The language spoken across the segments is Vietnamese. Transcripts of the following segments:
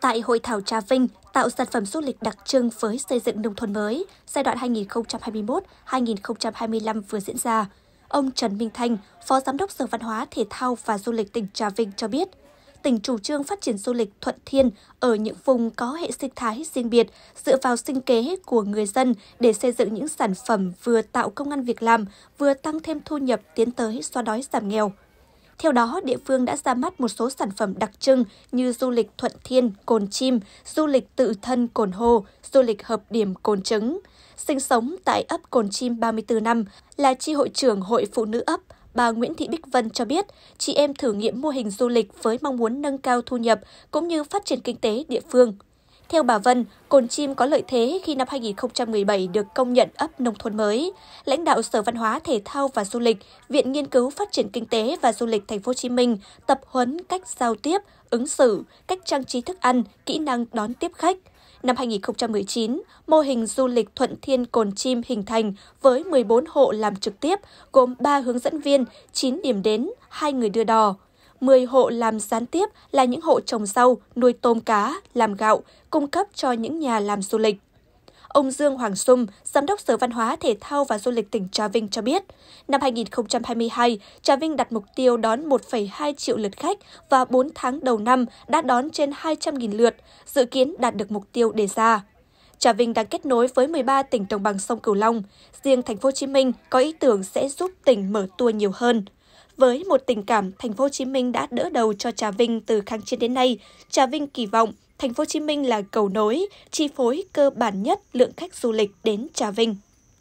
Tại hội thảo Trà Vinh tạo sản phẩm du lịch đặc trưng với xây dựng nông thôn mới giai đoạn 2021-2025 vừa diễn ra, ông Trần Minh Thanh, Phó Giám đốc Sở Văn hóa, Thể thao và Du lịch tỉnh Trà Vinh cho biết, tỉnh chủ trương phát triển du lịch thuận thiên ở những vùng có hệ sinh thái riêng biệt, dựa vào sinh kế của người dân để xây dựng những sản phẩm vừa tạo công ăn việc làm, vừa tăng thêm thu nhập tiến tới xóa đói giảm nghèo. Theo đó, địa phương đã ra mắt một số sản phẩm đặc trưng như du lịch Thuận Thiên, Cồn Chim, du lịch Tự Thân Cồn Hô, du lịch Hợp Điểm Cồn Trứng. Sinh sống tại ấp Cồn Chim 34 năm, là chi hội trưởng Hội Phụ nữ ấp, bà Nguyễn Thị Bích Vân cho biết, chị em thử nghiệm mô hình du lịch với mong muốn nâng cao thu nhập cũng như phát triển kinh tế địa phương. Theo bà Vân, Cồn Chim có lợi thế khi năm 2017 được công nhận ấp nông thôn mới. Lãnh đạo Sở Văn hóa, Thể thao và Du lịch, Viện Nghiên cứu Phát triển Kinh tế và Du lịch Thành phố Hồ Chí Minh tập huấn cách giao tiếp, ứng xử, cách trang trí thức ăn, kỹ năng đón tiếp khách. Năm 2019, mô hình du lịch Thuận Thiên Cồn Chim hình thành với 14 hộ làm trực tiếp, gồm 3 hướng dẫn viên, 9 điểm đến, 2 người đưa đò. 10 hộ làm gián tiếp là những hộ trồng rau, nuôi tôm cá, làm gạo, cung cấp cho những nhà làm du lịch. Ông Dương Hoàng Sung, Giám đốc Sở Văn hóa, Thể thao và Du lịch tỉnh Trà Vinh cho biết, năm 2022, Trà Vinh đặt mục tiêu đón 1,2 triệu lượt khách và 4 tháng đầu năm đã đón trên 200.000 lượt, dự kiến đạt được mục tiêu đề ra. Trà Vinh đang kết nối với 13 tỉnh đồng bằng sông Cửu Long. Riêng Thành phố Hồ Chí Minh có ý tưởng sẽ giúp tỉnh mở tour nhiều hơn. Với một tình cảm Thành phố Hồ Chí Minh đã đỡ đầu cho Trà Vinh từ kháng chiến đến nay, Trà Vinh kỳ vọng Thành phố Hồ Chí Minh là cầu nối, chi phối cơ bản nhất lượng khách du lịch đến Trà Vinh.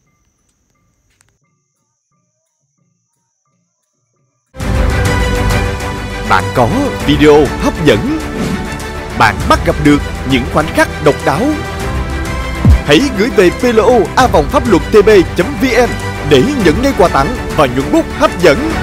Bạn có video hấp dẫn, bạn bắt gặp được những khoảnh khắc độc đáo. Hãy gửi về plo@pháp luật tb.vn để nhận ngay quà tặng và nhuận bút hấp dẫn.